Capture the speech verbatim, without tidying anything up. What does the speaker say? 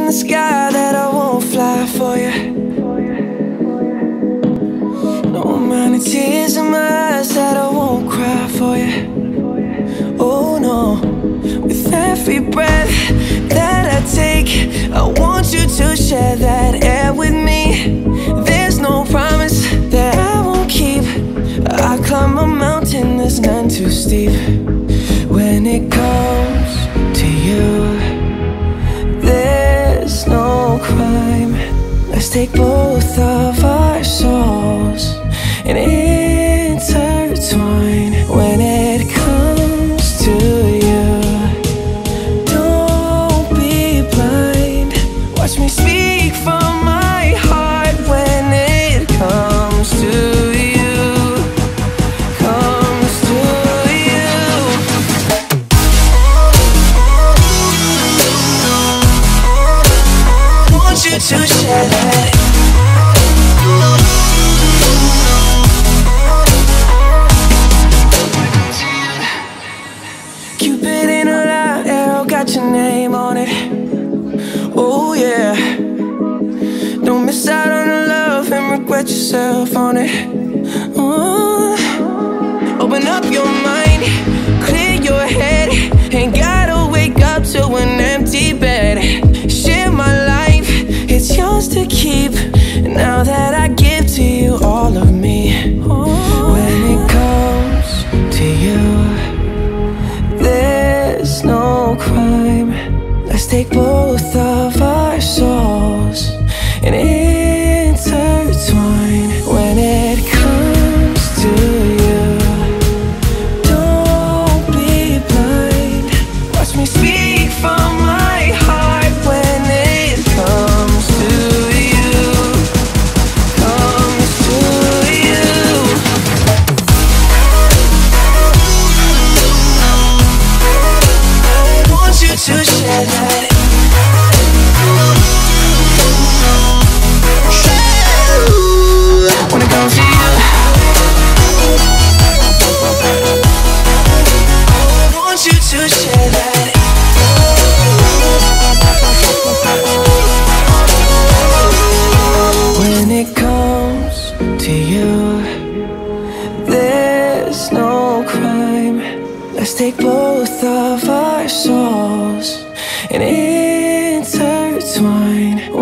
in the sky that I won't fly for you. No amount of tears in my eyes that I won't cry for you. Oh no, with every breath that I take, I want you to share that air with me. There's no promise that I won't keep. I climb a mountain that's none too steep. When it comes to you, there's no crime. Let's take both of our souls and intertwine. When it comes to you, don't be blind. Watch me speak from my heart. When it comes to you, comes to you, want you to share that. Cupid in a light arrow got your name on it. Oh yeah, don't miss out on the love and regret yourself on it. Oh, open up your mind, clear your head. Ain't gotta wake up to an empty bed. Share my life, it's yours to keep. Now that I give to you all of me. When it comes to you, there's no crime. Let's take both of our souls and intertwine. When it comes to you, don't be blind. Watch me speak from my heart. When it comes to you, comes to you, want you to share that. When it comes to you, want you to share that. When it comes to you, there's no crime. Let's take both of our souls and intertwine.